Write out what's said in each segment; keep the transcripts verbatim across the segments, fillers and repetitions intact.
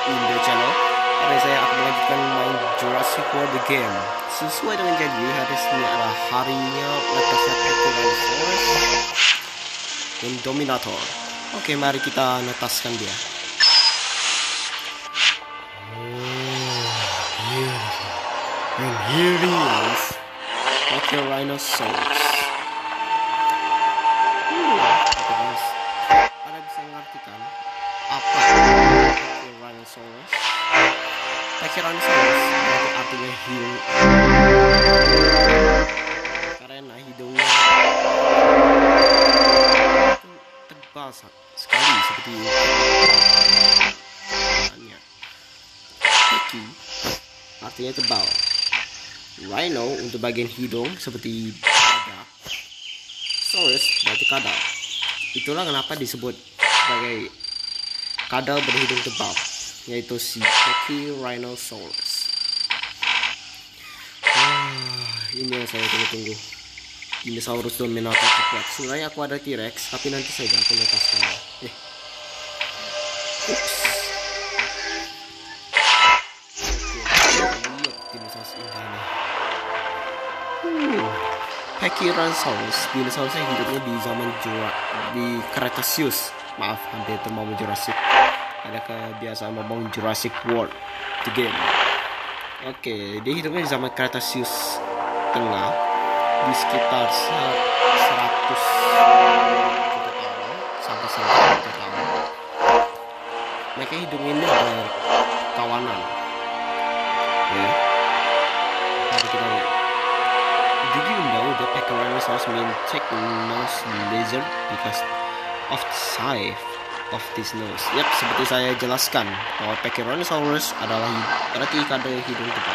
in the channel. Hari saya akan melanjutkan main Jurassic World The Game. Sesuai dengan janji, hari ini adalah harinya letasnya Tyrannosaurus dan Dominator. Oke, mari kita netaskan dia. Oh, beautiful. And here he is, Tyrannosaurus. Terus, Anda bisa mengartikan apa Tyrannosaurus? Tyrannosaurus berarti artinya hiung, karena hidungnya itu tebal sekali seperti ini. Peki artinya tebal. Rhino untuk bagian hidung seperti badak. Saurus berarti kadal. Itulah kenapa disebut sebagai kadal berhidung tebal, yaitu si Tyrannosaurus. Ah, ini yang saya tunggu-tunggu. Dinosaurus Dominator terkuat. Sebenarnya aku ada T-Rex, tapi nanti saja aku lepaskan. Eh. Ups. Lihat dinosaurus ini. Hmm. Tyrannosaurus, dinosaurusnya hidupnya di zaman Jura, di Cretaceous. Maaf, hampir terlalu Jurassic. Ada kebiasaan ngomong Jurassic World The Game. Oke, dia hidupnya di zaman Cretaceous tengah, di sekitar seratus tahun sampai seratus tahun. Mereka hidup ini berkawanan. Ya. Mari kita lihat. Did you know the Tyrannosaurus mean thick-nosed lizard because of the size of this nose? Yap, seperti saya jelaskan bahwa Tyrannosaurus adalah berarti kadal hidung tebal.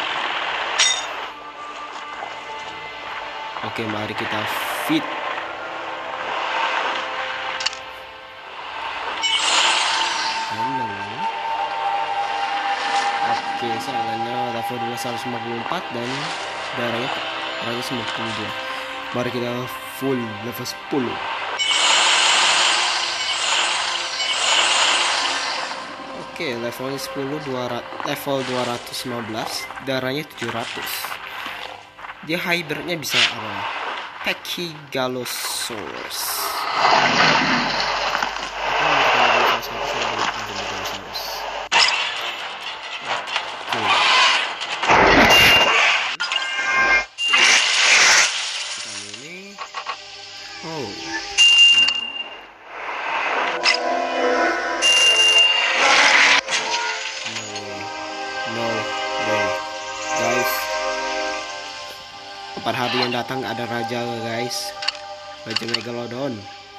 Oke, mari kita feed. Halo. Oke, serangannya level dua seratus lima puluh empat dan darahnya seratus lima puluh dua. Mari kita full level sepuluh. Oke, levelnya sepuluh, level dua ratus lima belas, darahnya tujuh ratus. Dia hybridnya bisa apa? Pachygalosaurus. Oh. Pada hari yang datang ada raja, guys, Raja Megalodon.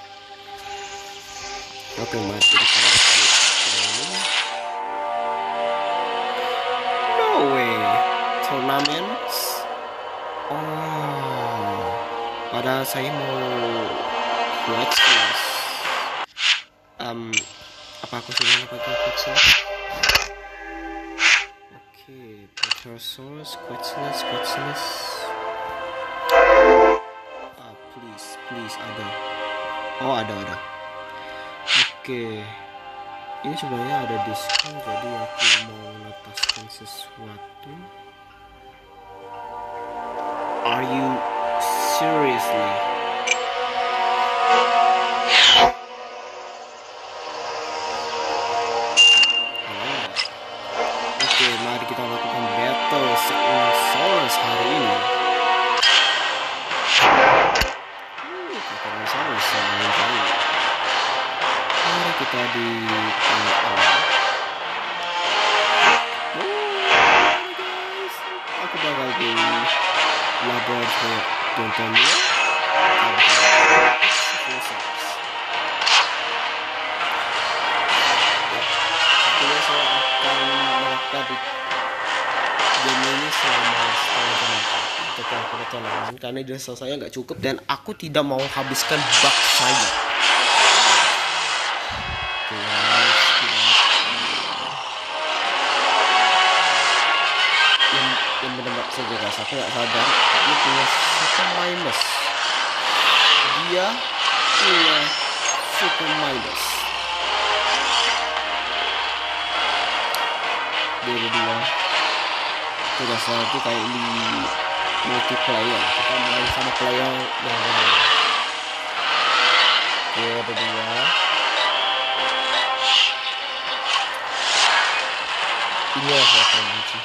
Oke, mari kita lihat. No way, tournaments. Oh, pada saya mau buat kelas. Um, apa aku sudah pakai kelas? Oke, Petrosaurus, Quetzalus, Quetzalus. Ah, please, please ada. Oh, ada, ada. Oke. Ini sebenarnya ada diskon, jadi aku mau letakkan sesuatu. Are you seriously? Oke, mari kita lakukan battle Tyrannosaurus hari ini. Tyrannosaurus yang jauh. Mari kita di tengah. Aku bakal di laboratorium tonton ya. Tentunya saya akan melakukan di game ini selama setengah jam untuk perjalanan, karena dinosaur saya nggak cukup dan aku tidak mau habiskan bak saya. Yang yang benar-benar saja guys, aku nggak sadar dia punya super minus. Dia punya super minus. Dari dua tidak seperti kayak di multiplayer, kita main sama player yang lain. Oke, ada dua. Ini yang saya akan benci.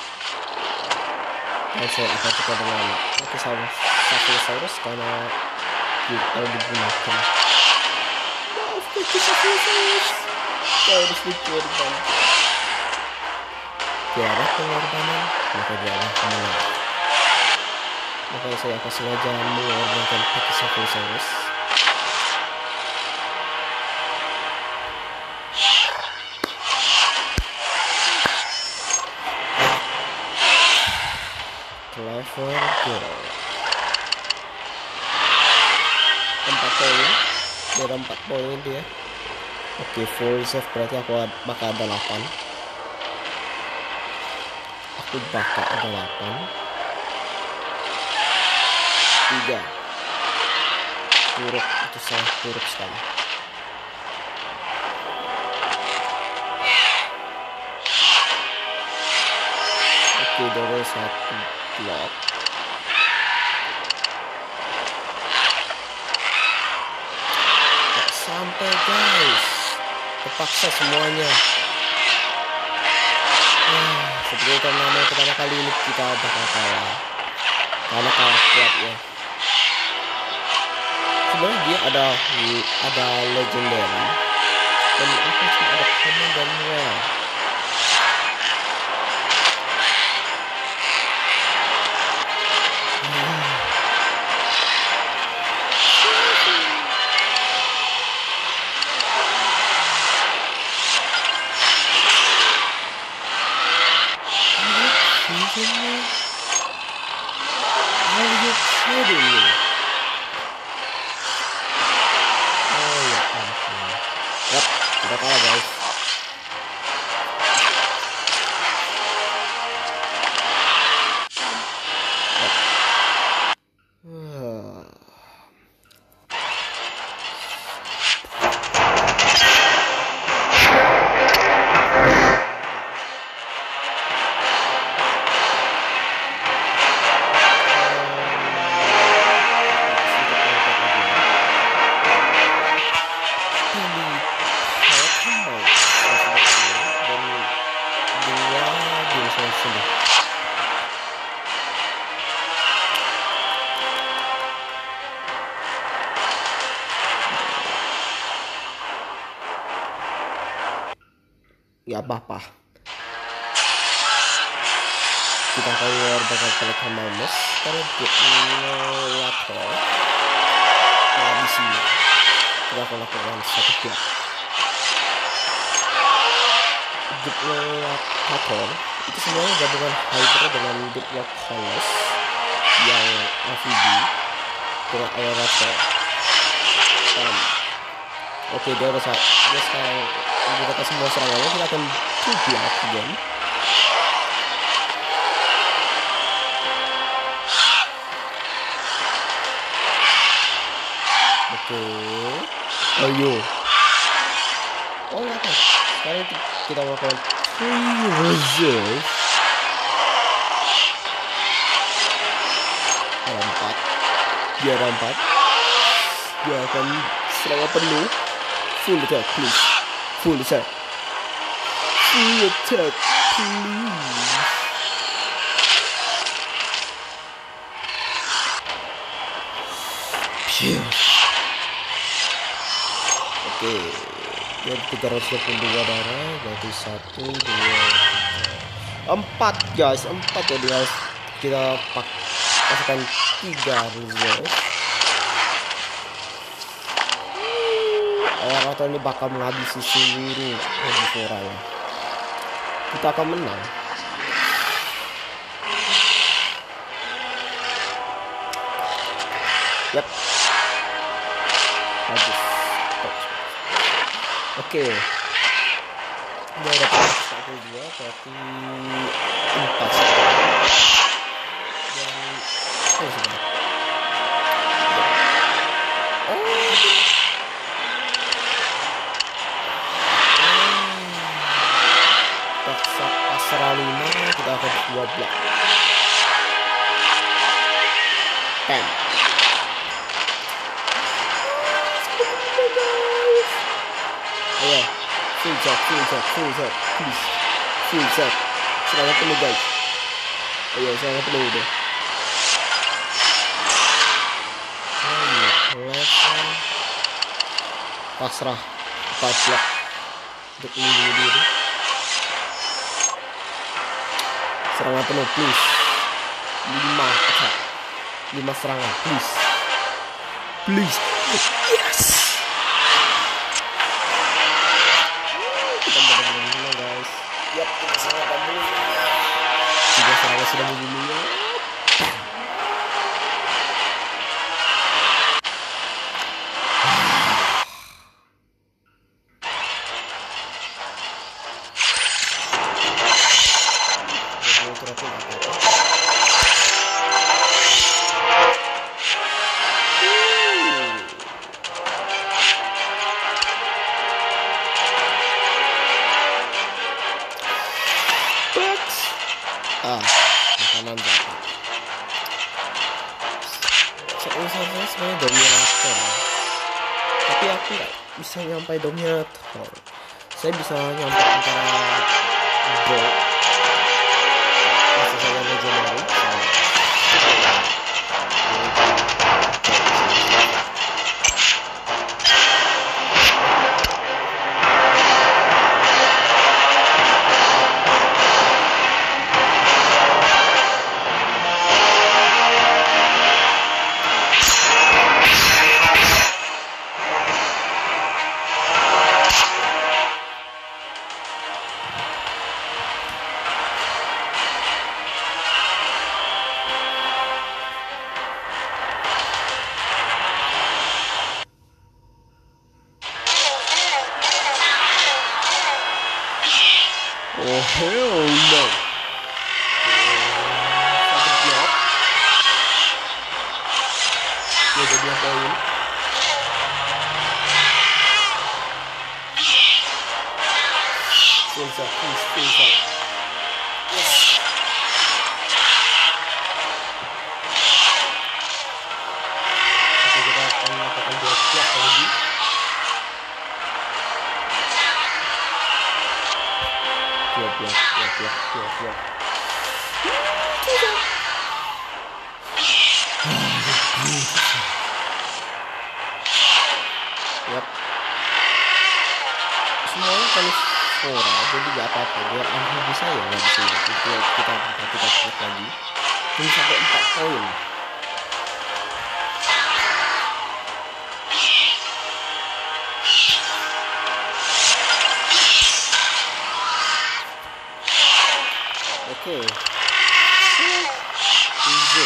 Dan saya akan coba dengan pakai sama Saplosaurus karena kita digunakan. Maaf, pakai Saplosaurus. Saya harus dikorban. Tiada pengorbanan, maka tiada kemenangan. Maka saya akan sengaja mengorbankan pakai Saplosaurus. Clever girl. Empat poin, ada empat poin dia. Oke, full save berarti aku bakal ada delapan. Aku bakal ada delapan. Tiga. Buruk, itu sangat buruk sekali. Oke, dari satu blok. Gak sampai guys, terpaksa semuanya. Ah, seperti itu namanya pertama kali ini kita bakal kalah, karena kalah kuat ya. Sebenarnya dia ada ada legendary dan aku cuma ada common dan rare. Are you kidding me? Oh ya ampun. Yap, kita kalah guys. Yap. Gak apa-apa, kita keluar bakal pelik Mamus karena Diplocator. Nah di sini kita akan lakukan satu blok. Diplocator itu sebenarnya gabungan Hydra dengan Diplocaulus yang amfibi dengan Aerorator. Um, Oke, dia udah dia sekarang kita semua serangannya, kita akan coba again. Oke, ayo. Oh ya kan, sekarang kita melakukan three reserve. Ada empat, dia ada empat. Dia akan serangan penuh. Full attack, please. Full attack. Full attack, please. Phew. Oke, dari tiga ratus dua puluh dua darah, berarti satu, dua, tiga, empat guys, empat ya guys. Kita pakai tiga reserve. Aerorator ini bakal menghabisi seluruh herbivora ya. Kita akan menang. Yap. Bagus. Oke. Udah dapat satu dua berarti empat. Dan oh sudah. Oh. Paksa pas serang lima, kita akan dua blok. Ten. Ayo, full shot, full shot, full shot, please, full shot. Serangan penuh guys. Ayo, serangan penuh udah. Pasrah empat blok untuk melindungi diri. Serangan penuh please. lima attack. lima serangan please. Please. Yes. Kita benar-benar menang guys. Yap, kita serangan dulu. Tiga serangan sudah membunuhnya. Ah, makanan jatuh. Sebenarnya sebenarnya dominator, tapi aku nggak bisa nyampai dominator. Saya bisa nyampai antara bot, masih saya legendary. Oh hell no. Satu blok. Dia ada dua poin. Full shot, please, full shot. Yes. Oke, kita akan melakukan dua blok lagi. Dua blok, dua blok, dua blok. Yap. Semuanya kali Fora, jadi gak apa-apa. Biar angka bisa ya nggak bisa. Kita kita kita kita cek lagi. Ini sampai empat poin. Oke, easy.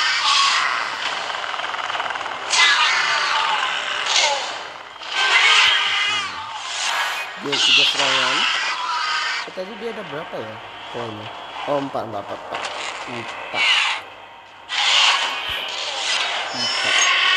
Dia tiga serangan. Tadi dia ada berapa ya poinnya? Oh empat, empat, empat, empat, empat, empat.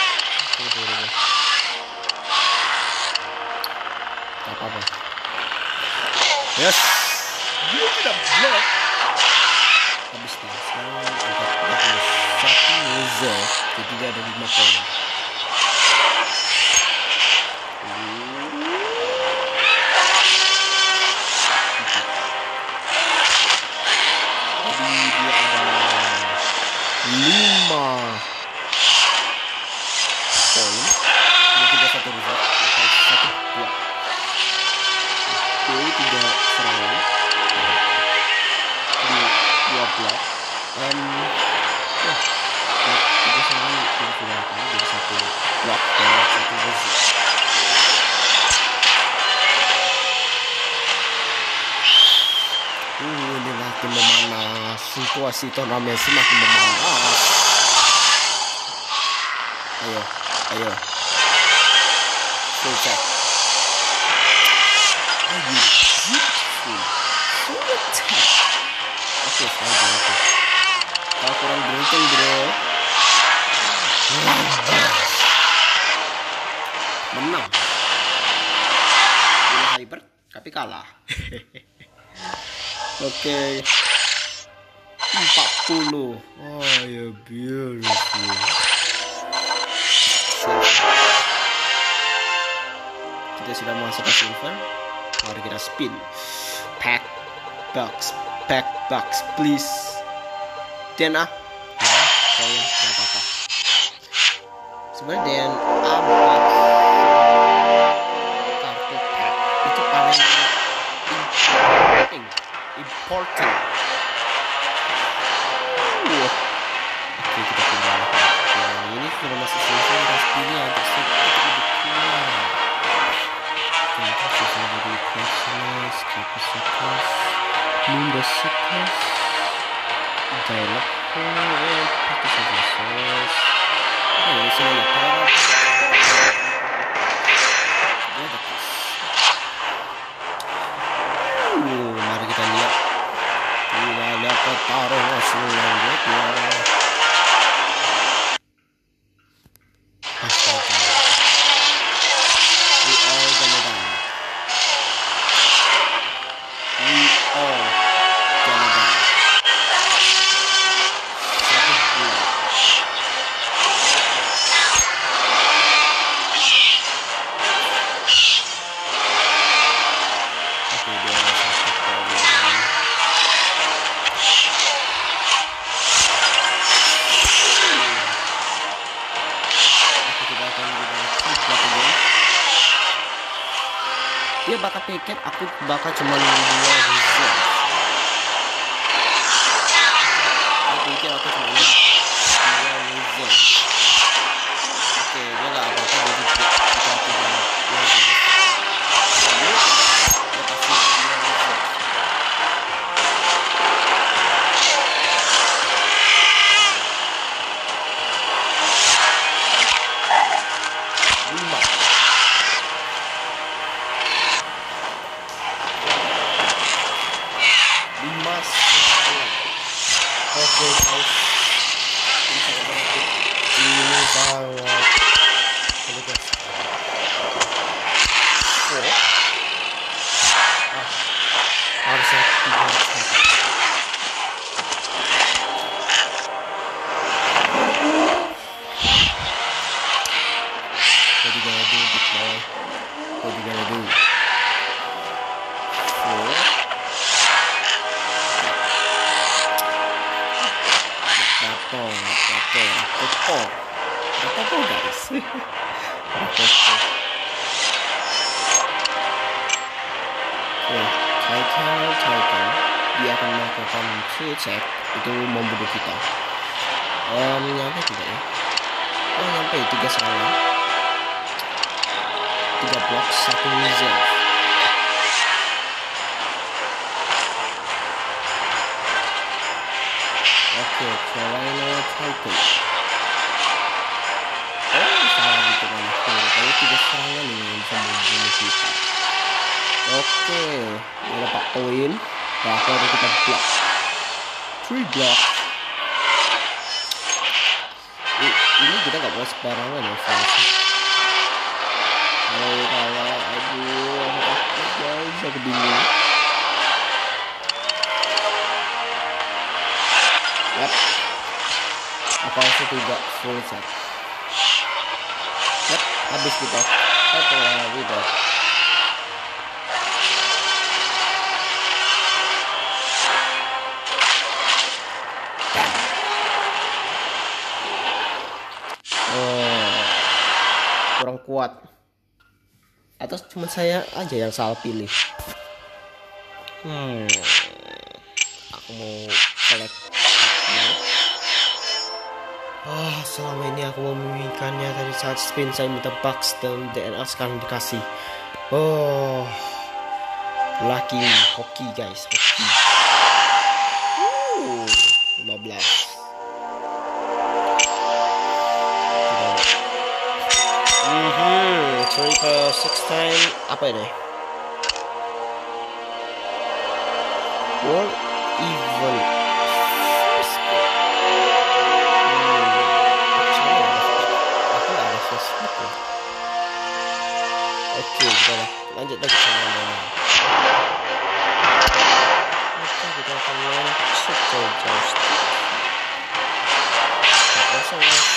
Apa apa? Yes. Dia tidak blok. Habis nih, sekarang empat puluh satu reserve, jadi dia ada lima poin. Jadi dia ada lima poin. Ini tiga satu reserve, atau satu blok. Oke, tiga serangan. Dua blok, um, ya, tiga serangan dari Furaka, jadi satu blok dan satu besi. Uh, ini makin memanas, situasi turnamen semakin memanas. Ayo, ayo, full check. Are you beautiful? Full attack. Oke, saja itu. Kau kurang beruntung, bro. Menang. Ini Hyper, tapi kalah. Oke. empat puluh. Oh ya, beautiful. Kita sudah masuk ke silver. Mari kita spin. Pack box, pack box, please. D N A. Ya, koin nggak apa-apa. Sebenarnya D N A box kartu pack itu paling important. Important. Wow. Oke, kita tinggal nah, ini sudah masuk silver. Kita spinnya untuk sedikit lebih kuat. Kita sudah jadi personal, kapasitas, Munda Sekas, dialog, pakai services. Oke, semuanya parah. Uh, mari kita lihat. Tidak dapat taruh selanjutnya. Astaga. We all gonna die. We all gonna die. Satu bulan. Oke, dia ada satu poin. Oke, kita akan gunakan tiga poin. Dia bakal piket, aku bakal cuma dua result. Aku pikir aku cuma dua result. Oke, dia gak apa-apa, jadi kita tiga result. Lalu dia kasih dua result. Lima. Lima sekarang. Oke guys, ini sangat menarik. Ini sangat bagus. Oh, ah, harusnya tiga. What you gonna do, big boy? What you gonna do? Four. Potong, potong, potong, potong guys. Potong. Oke, Titan, Titan, dia akan melakukan two check itu membunuh kita. Um, nyampe tidak ya? Oh, nyampe tiga serangan, tiga blok, satu reserve. Oke, Carolina Titan. Oh, salah gitu kan. Kalau tiga serangan ini bisa membunuh kita. Oke, ini dapat poin. Bahkan kita block. Three block. Ini kita nggak boleh sembarangan ya, guys. Kalau kalah, aduh, aku guys, aku bingung. Yap, apa sih tidak full set? Yap, habis kita. Satu lagi deh. Oh, kurang kuat. Atau cuma saya aja yang salah pilih? Hmm, aku mau select. Ah, selama ini aku memimpikannya dari saat spin saya minta box dan D N A sekarang dikasih. Oh, lucky hoki guys, hoki. Uh, lima belas. Mhm, triple six time apa ini? World event. Oke, kita lanjut lagi sama yang lain. Oke, such a joystick. But also,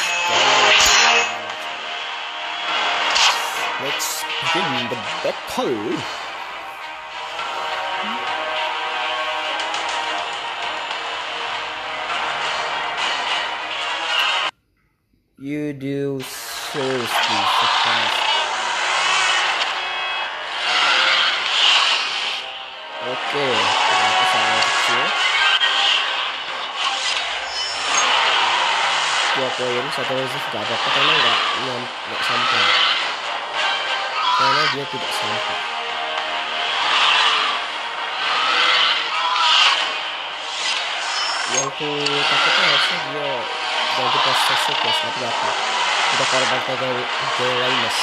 let's begin the battle. You do seriously surprise. Oke, ternyata sangat kecil. Dua poin, satu resist gak apa-apa karena nggak nggak sampai. Karena dia tidak sampai. Yang ku takutnya harusnya dia ganti posisi surplus, tapi apa? Kita korbankan gaya Linus.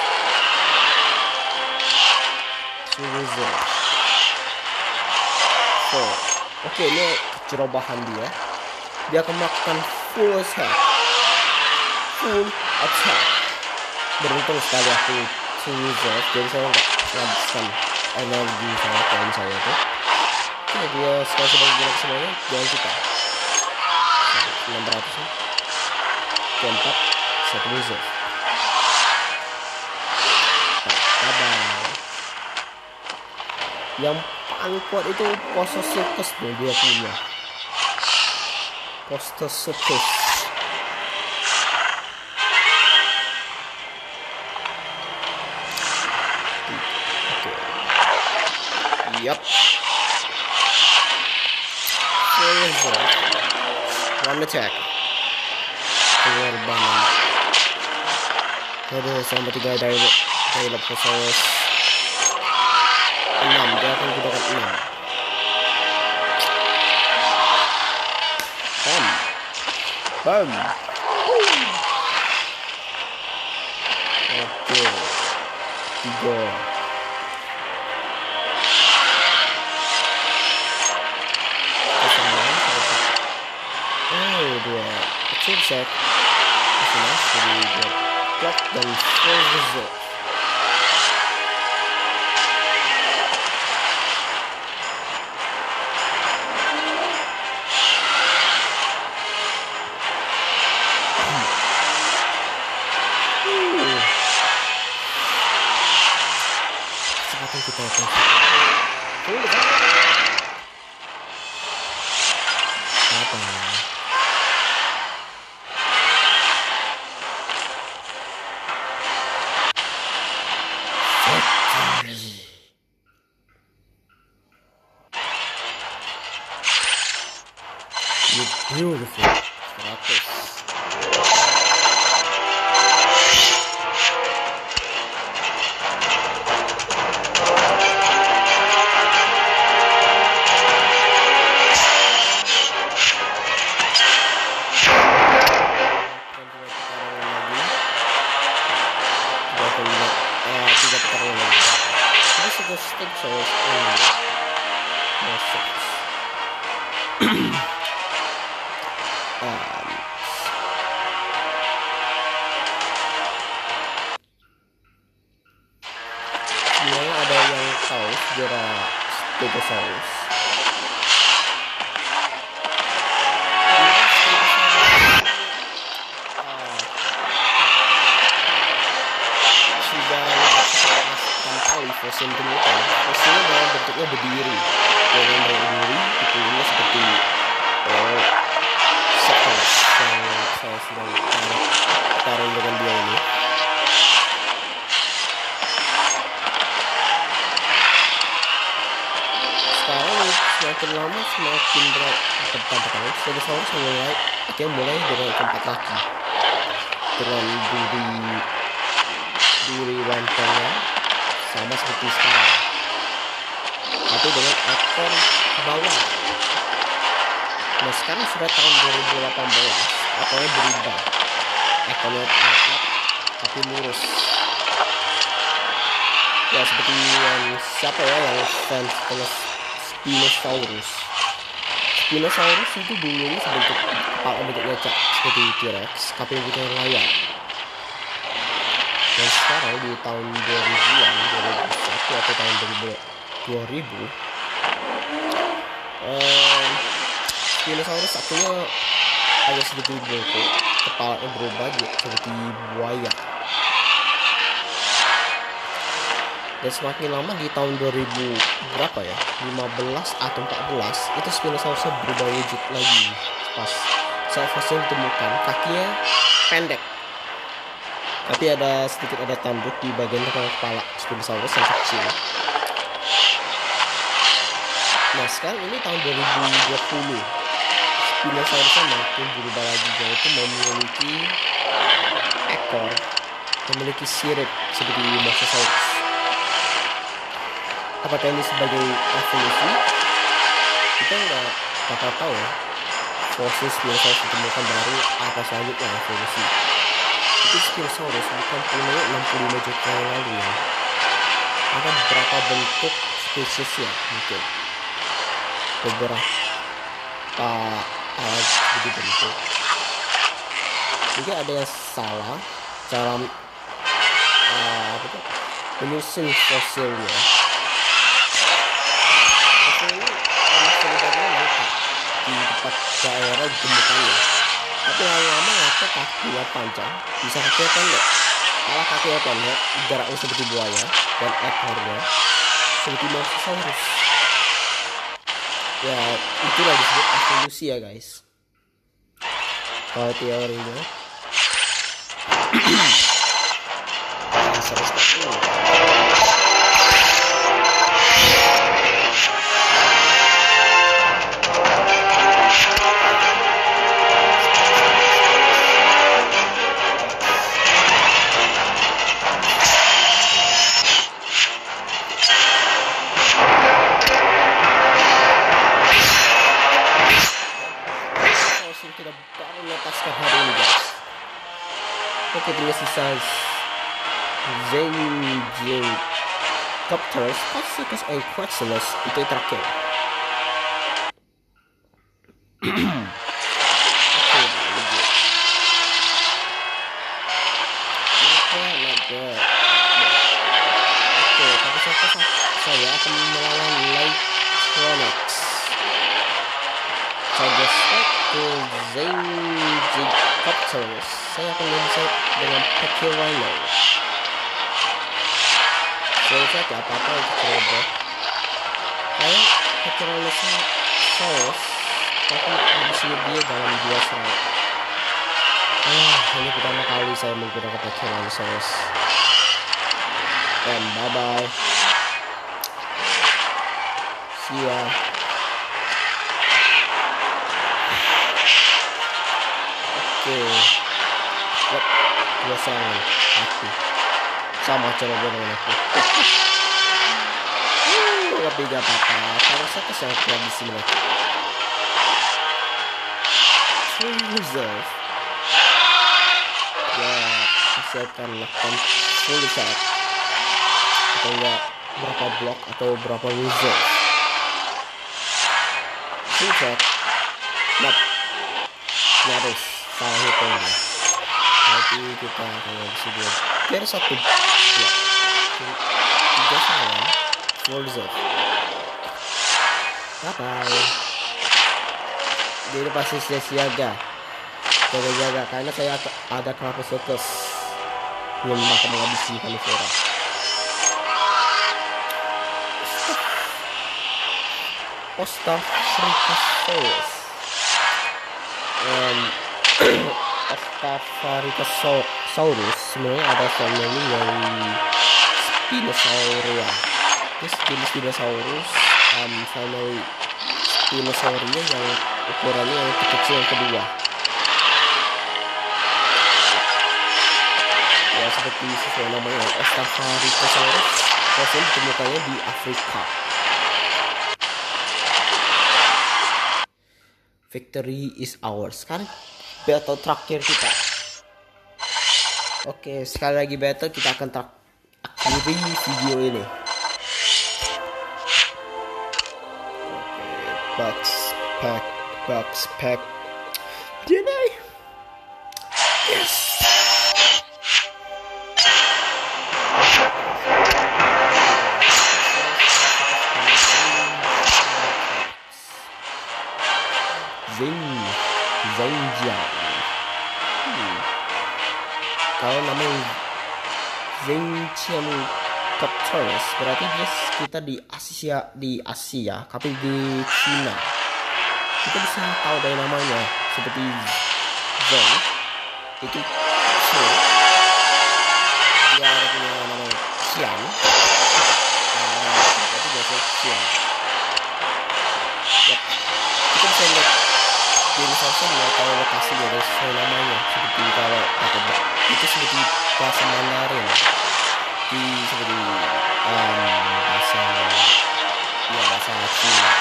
Suruzo. So, oke, ini cerobohan dia. Dia akan melakukan full attack, full attack. Beruntung sekali aku Suruzo, jadi saya nggak menghabiskan energi saya poin saya itu. Oke, dia sekarang sudah menggunakan semuanya. Jangan kita enam ratus ya. Keempat satu reserve. Sabar. Yang paling kuat itu pose circus nih dia punya. Pose circus. Oke. Yap. Reserve. One attack. Pengorbanan. Aduh, sampai tiga dari dari Leposaurus. Enam, dia akan gunakan enam. Bam, bam. Oke, tiga. Oh, dua. Kecil set. Kesana, jadi buat clock dan full reserve. Kesempatan kita akan full apa? You beautiful. seratus. Tiga pertarungan lagi. Terus aku stick saya masuk. Sebenarnya ada yang tahu sejarah Stegosaurus. Fosil ditemukan, fosilnya dalam bentuknya berdiri, dengan berdiri dipilihnya seperti oh, sekelas yang saya sedang taruh dengan dia ini. Sekarang semakin lama semakin berat bertambah. Stegosaurus mulai akhirnya mulai dengan keempat kaki, dengan duri duri lantangnya sama seperti sekarang, tapi dengan ekor ke bawah. Nah sekarang sudah tahun dua ribu delapan belas, ekornya berubah, ekornya angkat tapi lurus. Ya seperti yang siapa ya yang fans dengan Spinosaurus. Spinosaurus itu dulunya sebentuk kepala bentuknya cak seperti T-Rex, tapi bentuknya layar. Dan sekarang di tahun dua ribuan, dua ribu satu atau tahun dua ribu, um, Spinosaurus akhirnya agak sedikit bengkok, kepalanya berubah seperti buaya. Dan semakin lama di tahun dua ribu berapa ya, lima belas atau empat belas, itu Spinosaurus berubah wujud lagi. Pas saat fosil ditemukan, kakinya pendek, tapi ada sedikit ada tanduk di bagian tengah kepala Spinosaurus yang kecil. Nah sekarang ini tahun dua ribu dua puluh, Spinosaurus makin berubah lagi, yaitu memiliki ekor, memiliki sirip seperti Mosasaurus. Apakah ini sebagai evolusi? Kita nggak bakal tahu ya. Fosil Spinosaurus ditemukan baru, apa selanjutnya evolusi. Itu Spinosaurus bukan punya enam puluh lima juta yang lalu ya. Ada beberapa bentuk spesiesnya mungkin. Beberapa alat jadi bentuk. Mungkin ada yang salah cara uh, apa tuh, menyusun fosilnya. Fosil ini sebenarnya lengkap di tempat daerah ditemukannya. Tapi lama-lama ngapa kakinya panjang, bisa kakinya pendek. Malah kakinya pendek, jaraknya seperti buaya, dan ekornya seperti Mosasaurus. Ya itulah disebut evolusi ya guys. Kalau teorinya kita baru lepaskan hari ini guys. Oke, terus sisa Zengicopterus Pachycus Equaxilus itu yang terakhir. Oke, tapi saya akan melawan Lycronix. Saya ke Zengicopterus, saya akan menyisir dengan Pachyrhino. Saya lihat apa-apa itu ceroboh. Kayak Pachyrhinosaurus, tapi habis dia dalam dua serangan. Ah, ini pertama kali saya menggunakan Pachyrhinosaurus. Dan bye bye. See ya. Oke, yep, dua serangan aku sama coba dengan aku. uh, lebih gak apa-apa, karena saya kesehatan di sini. Full reserve. Ya, saya akan lakukan full reserve. Atau enggak berapa blok atau berapa reserve. Full reserve. Nah, nyaris. Salah hitung, tapi kita akan bisa buat biar satu blok tiga salah full reserve. Bye bye. Jadi pasti siaga, jaga-jaga karena saya ada Craposuchus belum akan menghabisi Carnivora. Ostafrikasaurus um, Ostafrikasaurus sebenarnya ada family dari Spinosauria. Terus jenis dinosaurus um, family Spinosauria yang ukurannya yang kecil yang kedua. Ya seperti sesuai namanya, Ostafrikasaurus fosil ditemukannya di Afrika. Victory is ours. Sekarang battle terakhir kita. Oke, sekali lagi battle, kita akan akhiri video ini. Oke, box pack, box pack. Did I? Yes. Zeng Zengjiang. Hmm. Kalau namanya Zengjiang Captors berarti dia kita di Asia di Asia, tapi di Cina. Kita bisa tahu dari namanya seperti Zeng itu Zhe, dia ada punya nama Xiang. Berarti biasa Xiang. Ya, kita bisa lihat dinosaurusnya tahu lokasinya dan sesuai namanya, seperti kalau apa itu seperti bahasa Mandarin, di seperti um, bahasa ya bahasa Cina.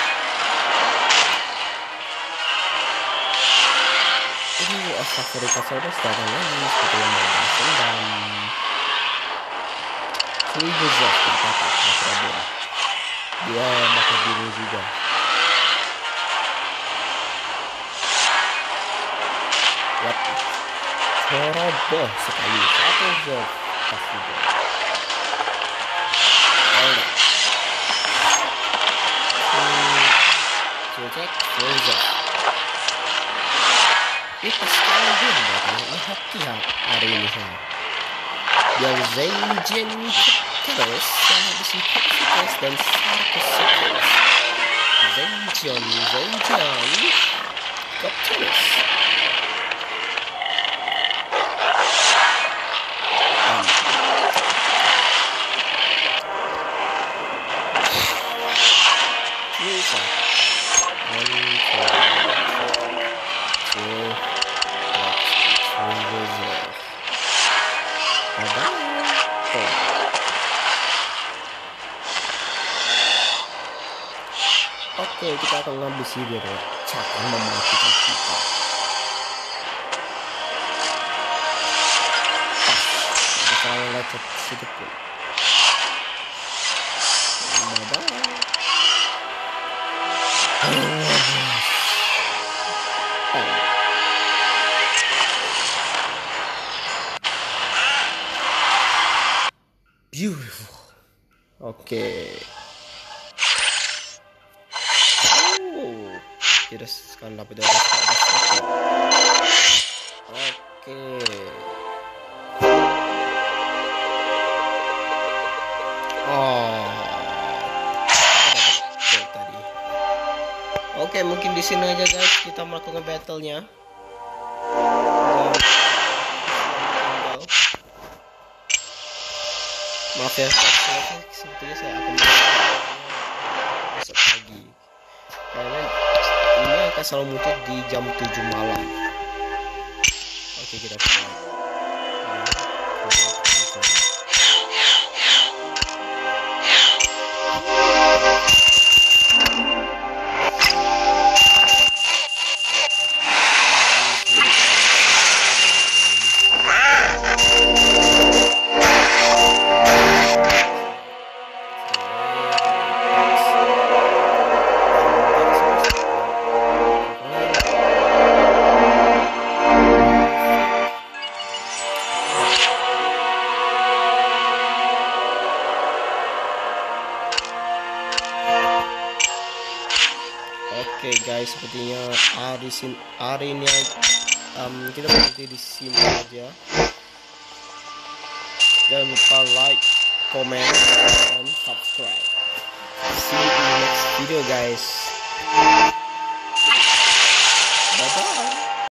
Ini Astagfirullahaladzim sekarang lagi seperti yang mau dan Suibuzov berkata Mas dia bakal diri juga. What? Ceroboh sekali satu job pasti. Alright. Cek Suibuzov. Ini pas sekali dia datang hoki hari ini saya. Yang Zengjian terus yang habis itu terus dan satu terus. Zengjian Zengjian kok terus. Bisa. Oke, kita akan ngambil sihir ya. Cara mematikan kita. Pas. Kita lecet sedikit. Bye-bye. Beautiful. Oke. Okay. Oh, tidak sekarang dapat dari atas. Oke. Okay. Oh. Dapat tadi. Oke, okay, mungkin di sini aja guys kita melakukan battle-nya. Maaf ya, sepertinya saya akan besok pagi karena ini akan selalu muncul di jam tujuh malam. Oke, kita mulai. Oke okay guys, sepertinya hari sin hari ini um, kita berhenti di sini aja. Jangan lupa like, comment, dan subscribe. See you in the next video guys. Bye bye.